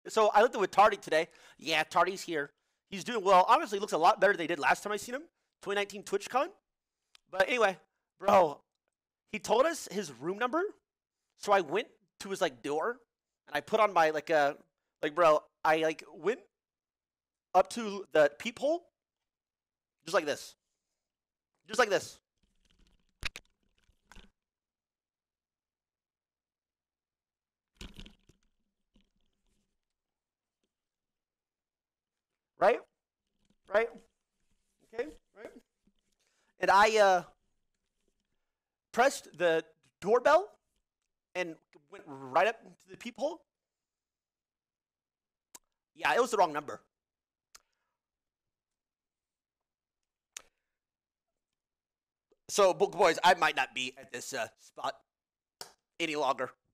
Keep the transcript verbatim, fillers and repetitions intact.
So I looked with Tardy today. Yeah, Tardy's here. He's doing well. Obviously, looks a lot better than he did last time I seen him. twenty nineteen TwitchCon. But anyway, bro, he told us his room number. So I went to his like door, and I put on my like uh like bro, I like went up to the peephole, just like this, just like this. Right? Right? Okay, right? And I uh, pressed the doorbell and went right up to the peephole. Yeah, it was the wrong number. So, boys, I might not be at this uh, spot any longer.